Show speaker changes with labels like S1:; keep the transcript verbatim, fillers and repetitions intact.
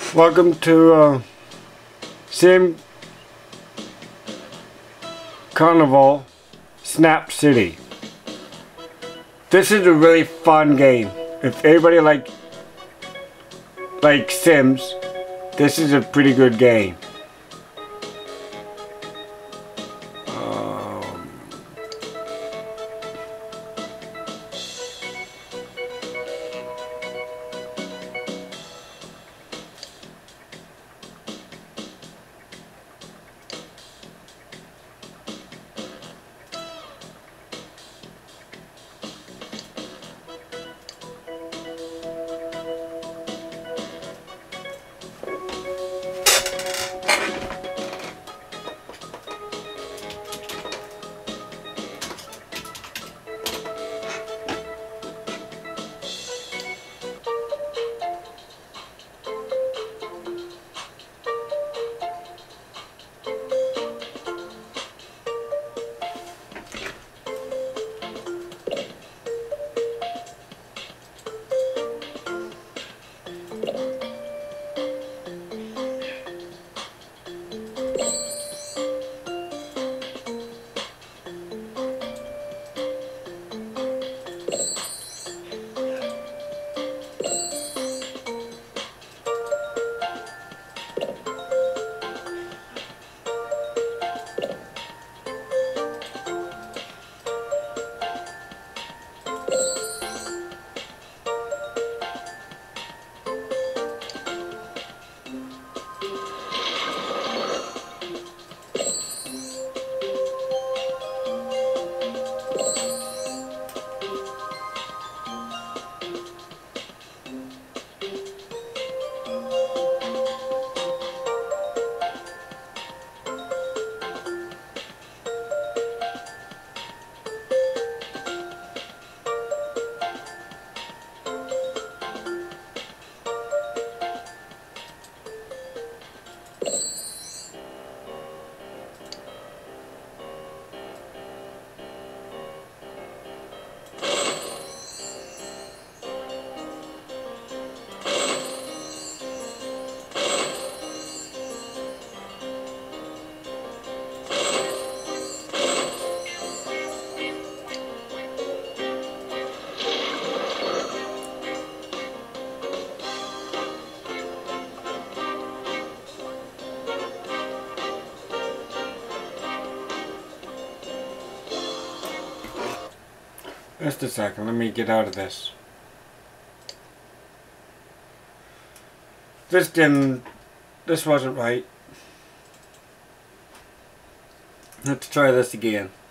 S1: Welcome to uh, Sim Carnival Snap City. This is a really fun game. If everybody like like Sims, this is a pretty good game. Um, Just a second, let me get out of this. This didn't, this wasn't right. Let's try this again.